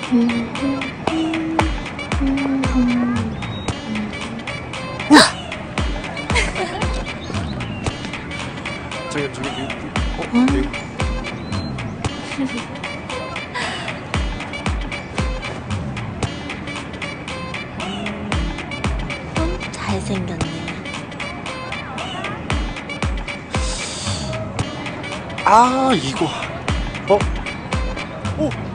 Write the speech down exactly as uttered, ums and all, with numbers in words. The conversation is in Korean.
저기 저기 어? 응? 여기. 음, 잘생겼네. 아 이거 어? 오!